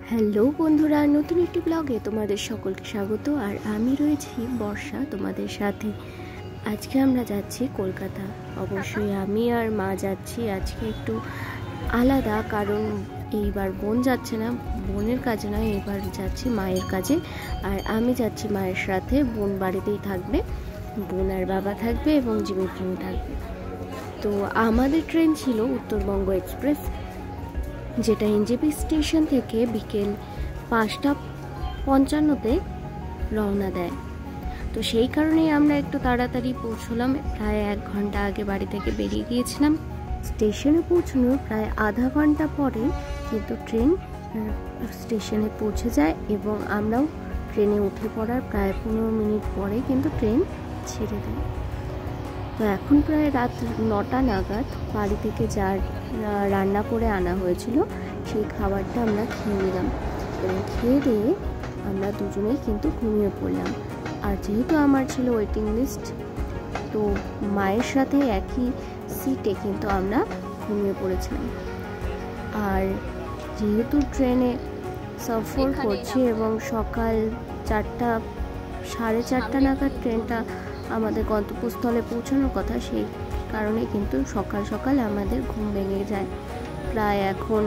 Hello বন্ধুরা, নতুন একটি ব্লগে তোমাদের সকলকে স্বাগত। আর আমি রয়েছি বর্ষা তোমাদের সাথে। আজকে আমরা যাচ্ছি কলকাতা। অবশ্যই আমি আর মা যাচ্ছি। আজকে একটু আলাদা, কারণ এইবার বোন যাচ্ছে না, বোনের কাজে নয়, এবার যাচ্ছি মায়ের কাজে। আর আমি যাচ্ছি মায়ের সাথে। বোন বাড়িতেই থাকবে, বোন আর বাবা থাকবে এবং জিমি ফ্রেন্ড থাকবে। তো আমাদের ট্রেন ছিল উত্তরবঙ্গ এক্সপ্রেস, যেটা এনজেপি স্টেশন থেকে বিকেল 5:55-তে রওনা দেয়। তো সেই কারণেই আমরা একটু তাড়াতাড়ি পৌঁছলাম। প্রায় 1 ঘন্টা আগে বাড়ি থেকে বেরিয়ে গিয়েছিলাম। স্টেশনে পৌঁছানোর প্রায় আধা ঘন্টা পরে কিন্তু ট্রেন স্টেশনে পৌঁছে যায় এবং আমরাও ট্রেনে উঠে পড়ার প্রায় 15 মিনিট পরে কিন্তু ট্রেন ছেড়ে দেয়। তো এখন প্রায় রাত 9টা নাগাদ বাড়ি থেকে যা রান্না করে আনা হয়েছিল সেই খাবারটা আমরা খেয়ে নিলাম এবং খেয়ে দিয়ে আমরা দুজনেই কিন্তু ঘুমিয়ে পড়লাম। আর যেহেতু আমার ছিল ওয়েটিং লিস্ট, তো মায়ের সাথে একই সিটে কিন্তু আমরা ঘুমিয়ে পড়েছিলাম। আর যেহেতু ট্রেনে সফর করছি এবং সকাল 4:30 নাগাদ ট্রেনটা আমাদের গন্তব্যস্থলে পৌঁছানোর কথা, সেই কারণে কিন্তু সকাল সকাল আমাদের ঘুম ভেঙে যায়। প্রায় এখন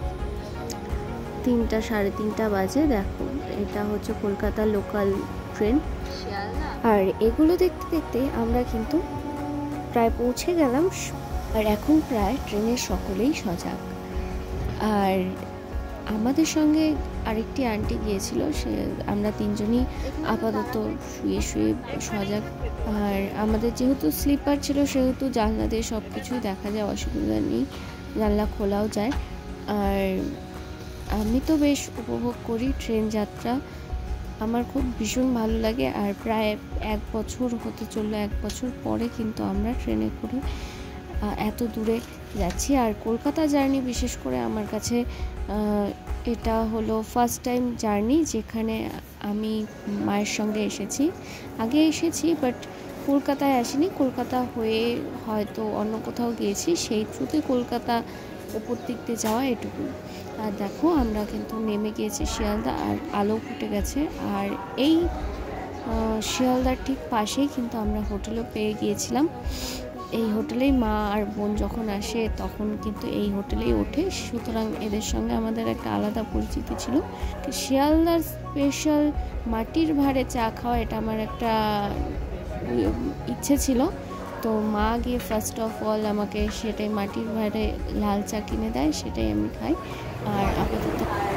3টা সাড়ে 3টা বাজে। দেখো, এটা হচ্ছে কলকাতা লোকাল ট্রেন। আর এগুলো দেখতে দেখতে আমরা কিন্তু প্রায় পৌঁছে গেলাম। আর এখন প্রায় ট্রেনের সকলেই সজাগ। আর আমাদের সঙ্গে আরেকটি আন্টি গিয়েছিল, সে আমরা তিনজনই আপাতত শুয়ে শুয়ে সজাগ। আর আমাদের যেহেতু স্লিপার ছিল সেহেতু জানলা দিয়ে সব কিছুই দেখা যায়, অসুবিধা নেই, জানলা খোলাও যায়। আর আমি তো বেশ উপভোগ করি ট্রেন যাত্রা, আমার খুব ভীষণ ভালো লাগে। আর প্রায় 1 বছর হতে চললো, 1 বছর পরে কিন্তু আমরা ট্রেনে করে এত দূরে যাচ্ছি। আর কলকাতা জার্নি বিশেষ করে আমার কাছে এটা হলো ফার্স্ট টাইম জার্নি, যেখানে আমি মায়ের সঙ্গে এসেছি। আগে এসেছি বাট কলকাতায় আসিনি, কলকাতা হয়ে হয়তো অন্য কোথাও গিয়েছি, সেই থ্রুতে কলকাতা উপর দিক দিয়ে যাওয়া এটুকু। আর দেখো, আমরা কিন্তু নেমে গিয়েছি শিয়ালদা, আর আলো ফুটে গেছে। আর এই শিয়ালদার ঠিক পাশেই কিন্তু আমরা হোটেলও পেয়ে গিয়েছিলাম। এই হোটেলেই মা আর বোন যখন আসে তখন কিন্তু এই হোটেলেই ওঠে, সুতরাং এদের সঙ্গে আমাদের একটা আলাদা পরিচিতি ছিল। শিয়ালদার স্পেশাল মাটির ভাঁড়ে চা খাওয়া, এটা আমার একটা ইচ্ছে ছিল। তো মা গিয়ে ফার্স্ট অফ অল আমাকে সেটাই মাটির ভাঁড়ে লাল চা কিনে দেয়, সেটাই আমি খাই। আর আপাতত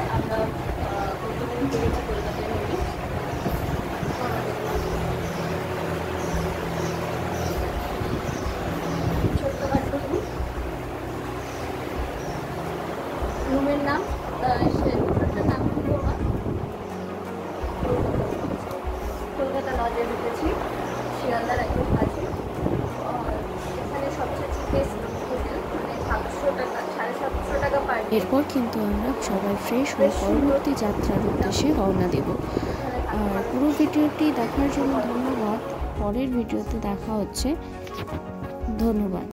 রুমের নাম কলকাতা লজে ঢুকেছি, শিয়ালদার একদম কাছে। এখানে সবচেয়ে চিপেস্ট হোটেল, মানে 700 টাকা, 750 টাকা পার। এরপর কিন্তু আমরা সবাই ফ্রেশ হয়ে পরবর্তী যাত্রার উদ্দেশ্যে রওনা দেব। আর পুরো ভিডিওটি দেখার জন্য ধন্যবাদ। পরের ভিডিওতে দেখা হচ্ছে। ধন্যবাদ।